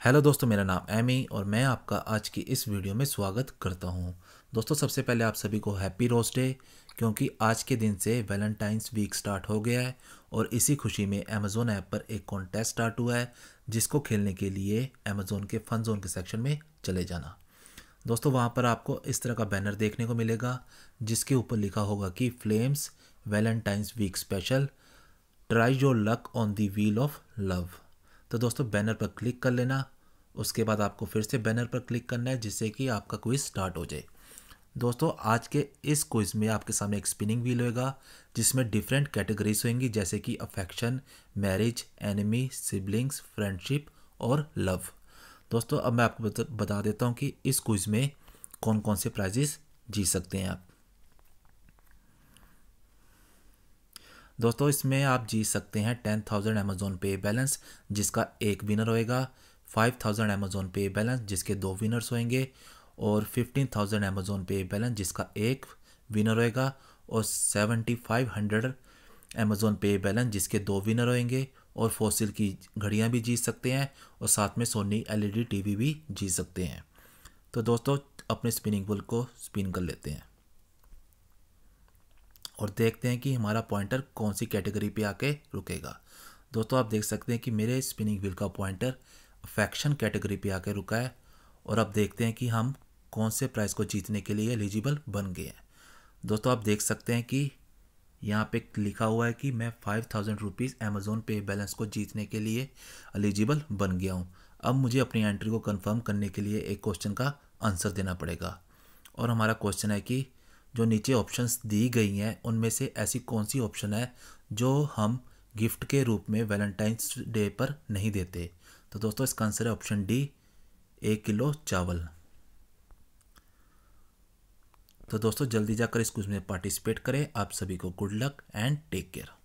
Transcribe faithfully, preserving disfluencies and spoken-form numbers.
Hello दोस्तों, मेरा नाम एमी और मैं आपका आज की इस वीडियो में स्वागत करता हूं। दोस्तों, सबसे पहले आप सभी को हैप्पी रोज़ डे, क्योंकि आज के दिन से वैलेंटाइंस वीक स्टार्ट हो गया है और इसी खुशी में अमेज़ोन ऐप पर एक कॉन्टेस्ट स्टार्ट हुआ है, जिसको खेलने के लिए अमेज़ोन के फन जोन के सेक्शन में चले जाना। दोस्तों, वहां पर आपको इस तरह का बैनर देखने को मिलेगा जिसके ऊपर लिखा होगा कि flames Valentine's week special, try your luck on the wheel of love. तो दोस्तों, बैनर पर क्लिक कर लेना। उसके बाद आपको फिर से बैनर पर क्लिक करना है जिससे कि आपका क्विज स्टार्ट हो जाए। दोस्तों, आज के इस क्विज में आपके सामने एक स्पिनिंग व्हील होगा जिसमें डिफरेंट कैटेगरीज होंगी, जैसे कि affection, marriage, enemy, siblings, friendship और लव। दोस्तों, अब मैं आपको बता बता देता हूँ कि इस क्विज में कौन कौन से प्राइजेस जीत सकते हैं आप। दोस्तों, इसमें आप जीत सकते हैं ten thousand Amazon pay balance जिसका एक विनर होएगा, five thousand Amazon pay balance जिसके दो विनर्स होंगे, और fifteen thousand Amazon pay balance जिसका एक विनर होएगा, और seventy five hundred Amazon pay balance जिसके दो विनर होंगे, और फोसिल की घड़ियां भी जीत सकते हैं, और साथ में सोनी एलईडी टीवी भी जीत सकते हैं। तो दोस्तों, अपने स्पिनिंग व्हील को स्पिन कर लेते हैं और देखते हैं कि हमारा पॉइंटर कौन सी कैटेगरी पे आके रुकेगा। दोस्तों, आप देख सकते हैं कि मेरे स्पिनिंग व्हील का पॉइंटर अफेक्शन कैटेगरी पे आके रुका है, और अब देखते हैं कि हम कौन से प्राइज़ को जीतने के लिए एलिजिबल बन गए हैं। दोस्तों, आप देख सकते हैं कि यहाँ पे लिखा हुआ है कि मैं five thousand rupees Amazon pay balance को जीतने के लिए एलिजिबल बन गया हूँ। अब मुझे अपनी एंट्री को कंफर्म करने के लिए एक क्वेश्चन का आंसर देना पड़ेगा, और हमारा क्वेश्चन है कि जो नीचे ऑप्शंस दी गई हैं उनमें से ऐसी कौन सी ऑप्शन है जो हम गिफ्ट के रूप में वैलेंटाइंस डे पर नहीं देते। तो दोस्तों, इसका आंसर है ऑप्शन डी, एक किलो चावल। तो दोस्तों, जल्दी जाकर इस क्विज में पार्टिसिपेट करें। आप सभी को good luck and take care.